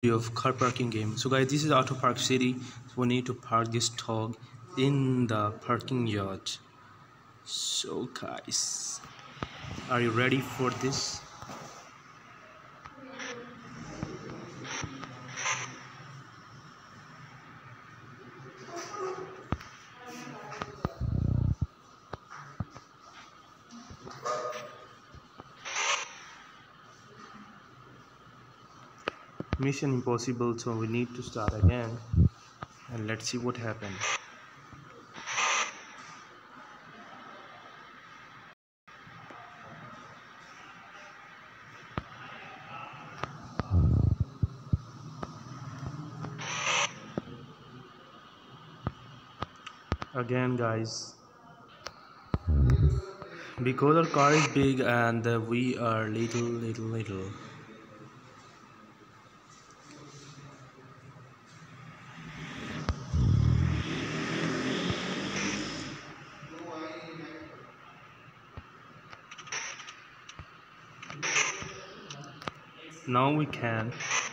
Of car parking game. So guys, this is Auto Park City. So we need to park this dog in the parking yard. So guys, are you ready for this? Mission impossible, so we need to start again and let's see what happens. Again guys, because our car is big and we are little. Now we can